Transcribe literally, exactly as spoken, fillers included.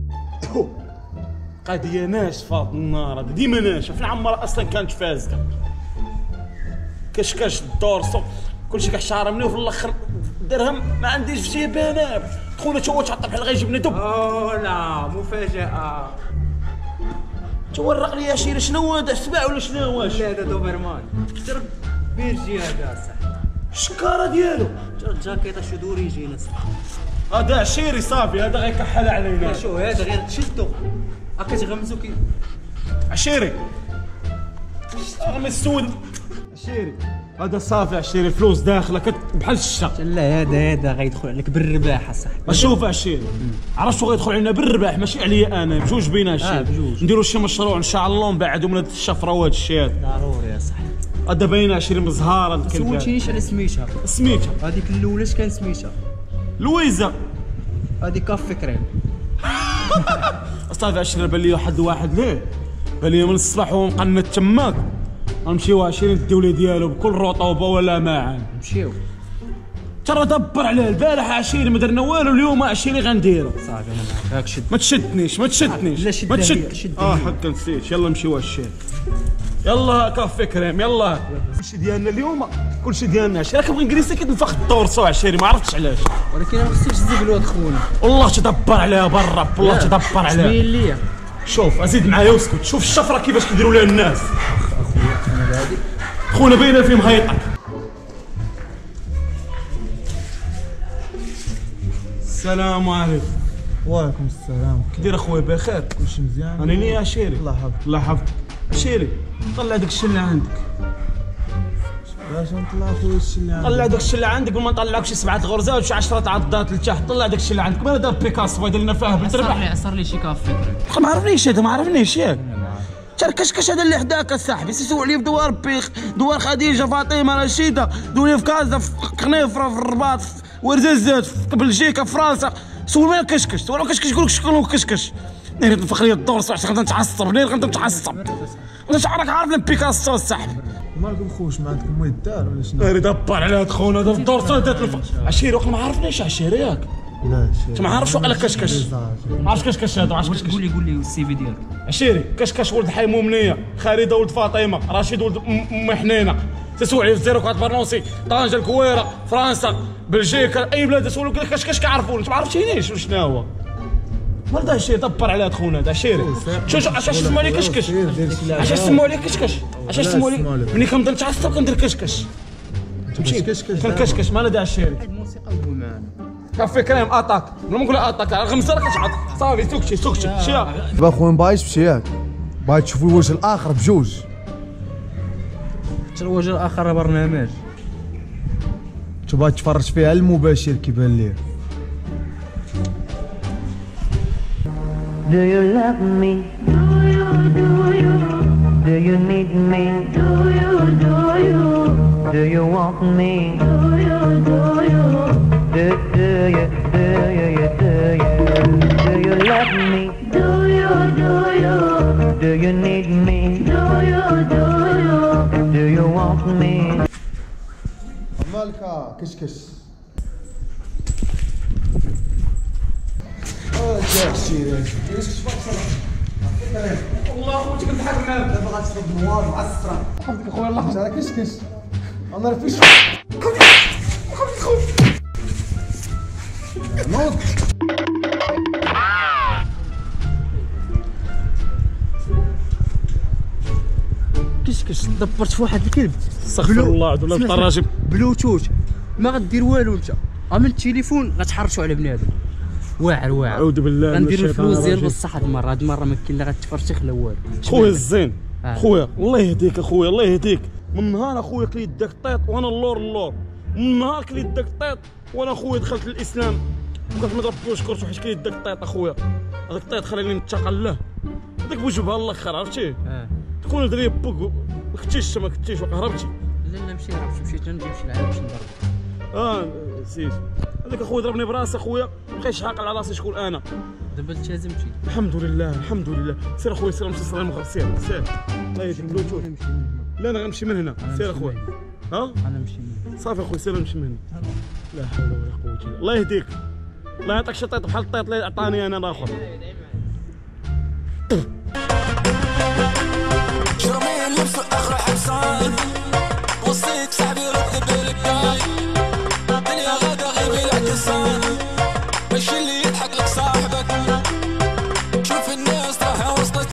قضيه ناشفه النار هذا ديما ناشفه في العمر اصلا كانت فاسده كشكاش الدور صو كلشي كحشاره مني وفي الاخر درهم ما عنديش في جيبي انا خونا تا هو تحط بحال غيجيبني دب. اوه لا مفاجاه تورق لي يا شيري شنو هذا السباع ولا شنو واش؟ لا هذا دوبرمان تكتر بيرجي هذا صح الشكاره ديالو جاكيطه شدوري يجينا صح هذا عشيري صافي هذا غيكحل علينا. شو هذا غير تشدو هكا تغمزو كي عشيري راه السود عشيري هذا صافي عشيري الفلوس داخله كت بحال الشتا. لا هذا هذا غيدخل عليك بالرباح اصاحبي. شوف عشيري عرفت شو غيدخل علينا بالرباح ماشي عليا انا بجوج بينا عشيري. آه بجوج نديرو شي مشروع ان شاء الله نبعدو من هاد الشفره وهاد الشيء هذا. ضروري يا صاحبي. هذا باينه عشيري مزهاره الكلب. سولتينيش على سميتها. سميتها هذيك الاولى اش كان سميتها؟ لويزا. هذه كافي كريم. صافي عشيري بان لي واحد واحد ليه بان لي من الصباح وهو مقنت تماك غنمشيو عشيري الدولة ديالو بكل رطوبه ولا معان. نمشيو ترى دبر عليه البارح عشيري ما درنا والو اليوم عشيري غنديرو. صافي انا معاك هاك شد. ما تشدنيش ما تشدنيش ما تشد. اه حقا نسيت يلا نمشيو هالشي يلا كافي كريم يلا. كلشي ديالنا اليوم كلشي ديالنا عشيري كنبغي نجلس ساكت نفخ الدور سوا عشيري ما عرفتش علاش ولكن ما خصنيش تزيد الواد خونا والله تدبر عليها برا والله تدبر عليها. بين ليا شوف ازيد معايا واسكت شوف الشفره كيفاش كيديروا لها الناس. اخويا انا بادي خونا باينه فيه مهيطك. السلام عليكم. وعليكم السلام. كي داير اخويا بخير؟ كلشي مزيان؟ انا نيا عشيري. الله يحفظك. الله يحفظك. عشيري طلع داك الشيء اللي عندك. باش نطلع خويا الشيء اللي عندك؟ طلع داك الشيء اللي عندك وما نطلعوك شي سبعة غرزات وشي عشرة عضات لتحت. طلع داك الشيء اللي عندك. ما دار بيكاسو هذا اللي فاهم بالربح. عصر لي شي كافي ما عرفنيش هذا ما عرفنيش ياك. ترى كشكش هذا اللي حداك اصاحبي سيسوق لي في دوار بيخ دوار خديجه فاطمه رشيده دوني في كازا في قنيفره في الرباط في ورزازات في بلجيكا في فرنسا. سول مالك كشكش سول كشكش يقول لك شكون كشكش. ناري تنفخ لي الدور صح غنبدا نتعصب ناري غنبدا نتعصب. ولا شعرك عارف بيكاسو اصاحبي. مالكم خوش ما عندكم مويد الدار ولا شنو؟ ناري دبر على هاد خونا هذا الدور صار دات عشيري وقت ما عرفنيش عشيري ياك. لا شي انت ما عارفش وقال لك كشكش. ما عرفتش كشكش هذا ما عرفتش كشكش. قول لي قول لي السي في ديالك. عشيري كشكش ولد حي مؤمنيه خالده ولد فاطمه رشيد ولد ام حنينه تسوق لي في زيرو كات برنوسي طنجه الكويره فرنسا بلجيكا اي بلاد يسولوا لك كشكش كيعرفوني انت ما عرفتينيش شنو هو. مرضى شي دبر على هاد خونا هذا عشيري. شوف علاش سموا عليه كشكش علاش سموا عليه كشكش علاش سموا عليه ملي كنبدا نتعصب كندير كشكش. تمشي كنكشكش مالا دا عشيري. الموسيقى هو معنا كافي كريم اتاك بلا ما نقول اتاك غمزه راه كتعط صافي سكتي سكتي شي دابا خويا مباغيش تمشي ياك باغي تشوفوا الوجه الاخر بجوج. حتى الوجه الاخر برنامج انت باغي تفرج فيه على المباشر كيبان ليه. Do you love me? Do you, do you? Do you need me? Do you, do you? Do you want me? Do you, do you? Do, do you, do you, do you? Do you love me? Do you, do you? Do you need me? Do you, do you? Do you want me? مالك كشكش. والله خوتي كنضحك معاك دابا غتشرب نوار معسره. حفظك اخويا الله يحفظك. انا كشكش انا راه فيش نوض. كشكش دبرت في واحد الكلب. استغفر الله ولا الطراجم بلوتوث ما غدير والو انت من التليفون غتحرشوا على بنادم واعر واعر. اعوذ بالله غندير الفلوس ديال بصح هاد المره هاد المره ما كاين لا غتفرشخ لا والو. خويا الزين آه. خويا الله يهديك اخويا الله يهديك. من نهار اخويا كلي يداك الطيط وانا اللور اللور. من نهار كلي يداك الطيط وانا اخويا دخلت الاسلام وكنت ربي وشكرته حيت كلي يداك الطيط اخويا. هذاك الطيط خلاني نتقى له هذاك بوجبها الاخر عرفتيه. اه تكون دري بوك ما كنتيش ما كنتيش هربتي. لا لا مشي عرفت مشيت نمشي نلعب باش نضرب. اه نسيت هذاك اخويا ضربني براسي اخويا بقيت عاقل على راسي شكون انا. دابا التزمتي الحمد لله الحمد لله. سير اخويا سير نمشي نصلي المغرب سير سير الله يهديك بلوتوث. لا انا غنمشي من هنا سير اخويا. ها انا نمشي من صافي اخويا سير نمشي من هنا. لا حول ولا قوه الا بالله. الله يهديك الله يعطيك شي طيط بحال الطيط اللي عطاني انا الاخر. بالكاي